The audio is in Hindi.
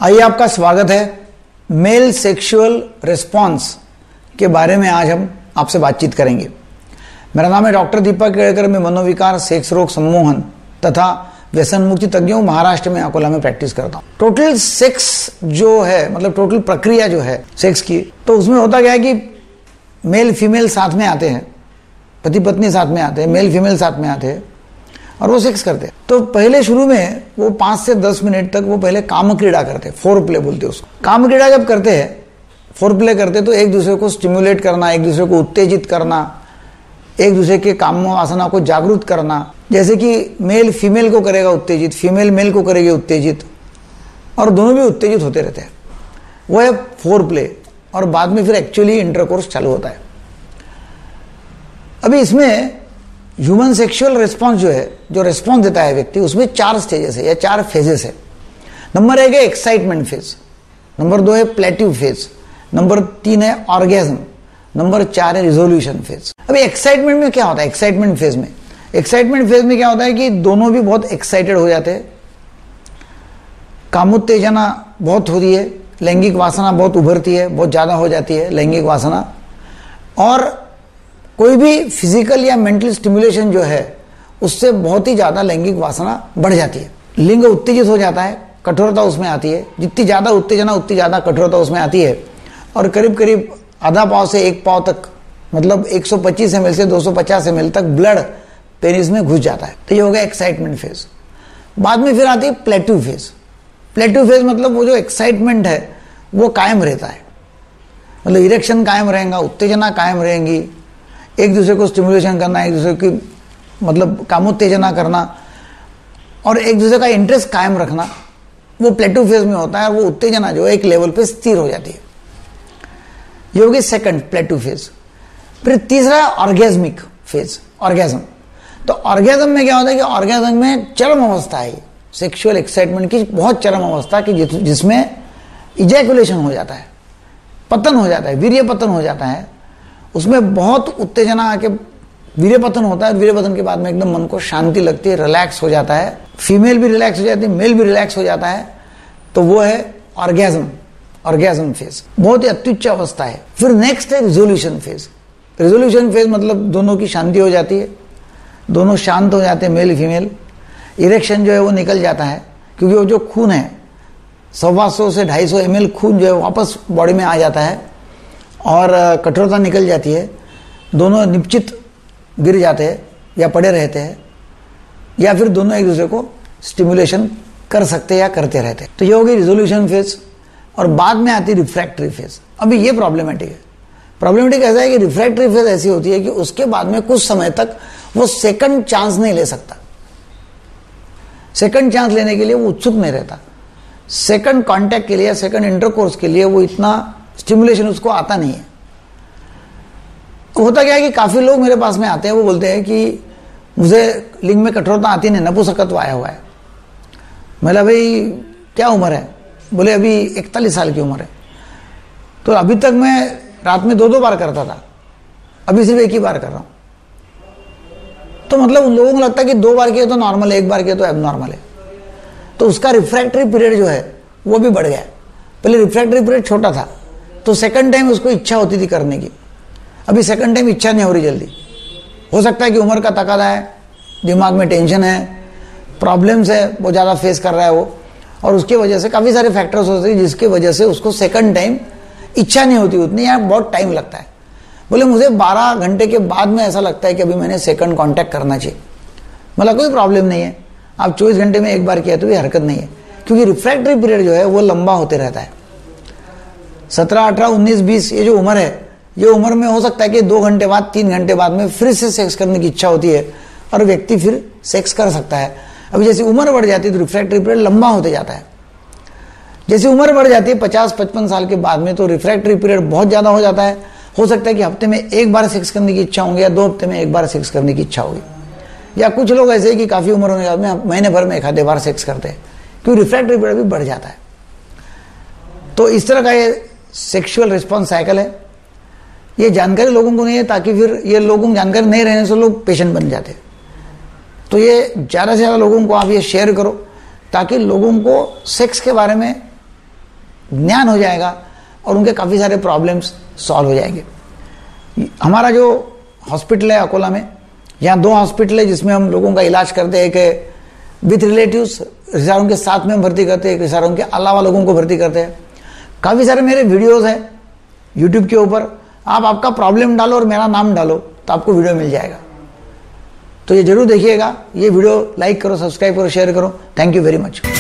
आइए, आपका स्वागत है। मेल सेक्सुअल रिस्पॉन्स के बारे में आज हम आपसे बातचीत करेंगे। मेरा नाम है डॉक्टर दीपक केड़कर। मैं मनोविकार, सेक्स रोग, सम्मोहन तथा व्यसन मुक्ति तज्ञ हूं। महाराष्ट्र में अकोला में प्रैक्टिस करता हूं। टोटल सेक्स जो है, मतलब टोटल प्रक्रिया जो है सेक्स की, तो उसमें होता क्या है कि मेल फीमेल साथ में आते हैं, पति पत्नी साथ में आते हैं, मेल फीमेल साथ में आते हैं और वो सेक्स करते हैं। तो पहले शुरू में वो 5 से 10 मिनट तक वो पहले काम क्रीड़ा करते हैं, फोर प्ले बोलते हैं उसको। काम क्रीड़ा जब करते हैं, फोर प्ले करते हैं, तो एक दूसरे को स्टिमुलेट करना, एक दूसरे को उत्तेजित करना, एक दूसरे के काम वासना को जागरूक करना। जैसे कि मेल फीमेल को करेगा उत्तेजित, फीमेल मेल को करेगी उत्तेजित, और दोनों भी उत्तेजित होते रहते हैं। वो है फोर प्ले, और बाद में फिर एक्चुअली इंटरकोर्स चालू होता है। अभी इसमें ह्यूमन सेक्सुअल रिस्पॉन्स जो है, जो रिस्पॉन्स देता है व्यक्ति, उसमें 4 स्टेजेस है या 4 फेजेस है। नंबर 1 है एक्साइटमेंट फेज, नंबर 2 है प्लेटिव फेज, नंबर 3 है ऑर्गेज्म, नंबर 4 है रिजोल्यूशन फेज। अभी एक्साइटमेंट में क्या होता है? एक्साइटमेंट फेज में क्या होता है कि दोनों भी बहुत एक्साइटेड हो जाते हैं, कामोत्तेजना बहुत हो रही है, लैंगिक वासना बहुत उभरती है, बहुत ज्यादा हो जाती है लैंगिक वासना, और कोई भी फिजिकल या मेंटल स्टिमुलेशन जो है उससे बहुत ही ज्यादा लैंगिक वासना बढ़ जाती है। लिंग उत्तेजित हो जाता है, कठोरता उसमें आती है। जितनी ज्यादा उत्तेजना उतनी ज्यादा कठोरता उसमें आती है, और करीब करीब आधा पाव से 1 पाव तक, मतलब 125 ml से 250 ml तक ब्लड पेनिस में घुस जाता है। तो ये हो गया एक्साइटमेंट फेज। बाद में फिर आती है प्लेटिव फेज। प्लेटिव फेज मतलब वो जो एक्साइटमेंट है वो कायम रहता है, मतलब इरेक्शन कायम रहेगा, उत्तेजना कायम रहेंगी, एक दूसरे को स्टिमुलेशन करना, एक दूसरे की मतलब कामोत्तेजना करना, और एक दूसरे का इंटरेस्ट कायम रखना, वो प्लेटिव फेज में होता है। और वो उत्तेजना जो है एक लेवल पे स्थिर हो जाती है। ये होगी सेकंड प्लेटिव फेज। फिर तीसरा है ऑर्गेज्मिक फेज, ऑर्गेज्म। तो ऑर्गेज्म में क्या होता है कि ऑर्गेज्म में चरम अवस्था है, सेक्सुअल एक्साइटमेंट की बहुत चरम अवस्था की, जिसमें इजैकुलेशन हो जाता है, पतन हो जाता है, वीर्य पतन हो जाता है। उसमें बहुत उत्तेजना आके वीर्य पतन होता है। वीर्य पतन के बाद में एकदम मन को शांति लगती है, रिलैक्स हो जाता है, फीमेल भी रिलैक्स हो जाती है, मेल भी रिलैक्स हो जाता है। तो वो है ऑर्गेज्म फेज, बहुत ही अत्युच्च अवस्था है। फिर नेक्स्ट है रिजोल्यूशन फेज। रिजोल्यूशन फेज मतलब दोनों की शांति हो जाती है, दोनों शांत हो जाते हैं, मेल फीमेल। इरेक्शन जो है वो निकल जाता है, क्योंकि वो जो खून है 125 से 250 ml खून जो है वापस बॉडी में आ जाता है, और कठोरता निकल जाती है। दोनों निश्चित गिर जाते हैं या पड़े रहते हैं, या फिर दोनों एक दूसरे को स्टिमुलेशन कर सकते हैं या करते रहते हैं। तो ये हो गई रिजोल्यूशन फेज। और बाद में आती है रिफ्रैक्टरी फेज। अभी ये प्रॉब्लमेटिक है। प्रॉब्लमेटिक ऐसा है कि रिफ्रैक्टरी फेज ऐसी होती है कि उसके बाद में कुछ समय तक वो सेकंड चांस नहीं ले सकता। सेकंड चांस लेने के लिए वो उत्सुक नहीं रहता। सेकंड कांटेक्ट के लिए, सेकंड इंटरकोर्स के लिए वो इतना स्टिमुलेशन उसको आता नहीं है। होता क्या है कि काफी लोग मेरे पास में आते हैं, वो बोलते हैं कि मुझे लिंग में कठोरता आती नहीं, नपुंसकत्व आया हुआ है। मतलब भाई क्या उम्र है? बोले अभी 41 साल की उम्र है। तो अभी तक मैं रात में 2-2 बार करता था, अभी सिर्फ 1 ही बार कर रहा हूं। तो मतलब उन लोगों को लगता है कि 2 बार किया तो नॉर्मल है, 1 बार किया तो एबनॉर्मल है। तो उसका रिफ्रैक्टरी पीरियड जो है वो भी बढ़ गया है। पहले रिफ्रैक्टरी पीरियड छोटा था, तो सेकंड टाइम उसको इच्छा होती थी करने की। अभी सेकंड टाइम इच्छा नहीं हो रही जल्दी। हो सकता है कि उम्र का तकादा है, दिमाग में टेंशन है, प्रॉब्लम्स है, बहुत ज़्यादा फेस कर रहा है वो, और उसकी वजह से काफ़ी सारे फैक्टर्स होते हैं जिसकी वजह से उसको सेकंड टाइम इच्छा नहीं होती उतनी, या बहुत टाइम लगता है। बोले मुझे 12 घंटे के बाद में ऐसा लगता है कि अभी मैंने सेकंड कॉन्टैक्ट करना चाहिए। मतलब कोई प्रॉब्लम नहीं है, आप 24 घंटे में 1 बार किया तो भी हरकत नहीं है, क्योंकि रिफ्रैक्टरी पीरियड जो है वो लंबा होते रहता है। 17, 18, 19, 20 ये जो उम्र है, ये उम्र में हो सकता है कि 2 घंटे बाद, 3 घंटे बाद में फिर से सेक्स करने की इच्छा होती है, और व्यक्ति फिर सेक्स कर सकता है। अभी जैसे उम्र बढ़ जाती है तो रिफ्रैक्टरी पीरियड लंबा होते जाता है। जैसे उम्र बढ़ जाती है 50-55 साल के बाद में, तो रिफ्रैक्टरी पीरियड बहुत ज़्यादा हो जाता है। हो सकता है कि हफ्ते में 1 बार सेक्स करने की इच्छा होगी, या 2 हफ्ते में 1 बार सेक्स करने की इच्छा होगी। या कुछ लोग ऐसे ही कि काफ़ी उम्र होने के बाद में महीने भर में 1-2 बार सेक्स करते हैं, क्योंकि रिफ्रैक्टरी पीरियड भी बढ़ जाता है। तो इस तरह का ये सेक्सुअल रिस्पॉन्स साइकिल है। ये जानकारी लोगों को नहीं है, ताकि फिर ये लोगों को जानकारी नहीं रहने से लोग पेशेंट बन जाते हैं। तो ये ज़्यादा से ज़्यादा लोगों को आप ये शेयर करो, ताकि लोगों को सेक्स के बारे में ज्ञान हो जाएगा और उनके काफ़ी सारे प्रॉब्लम्स सॉल्व हो जाएंगे। हमारा जो हॉस्पिटल है अकोला में, यहाँ 2 हॉस्पिटल है जिसमें हम लोगों का इलाज करते हैं। एक विथ रिलेटिव्स, रिश्तेदारों के साथ में हम भर्ती करते हैं, रिश्तेदारों के अलावा लोगों को भर्ती करते हैं। काफ़ी सारे मेरे वीडियोस हैं यूट्यूब के ऊपर, आप आपका प्रॉब्लम डालो और मेरा नाम डालो तो आपको वीडियो मिल जाएगा। तो ये जरूर देखिएगा, ये वीडियो लाइक करो, सब्सक्राइब करो, शेयर करो। Thank you very much.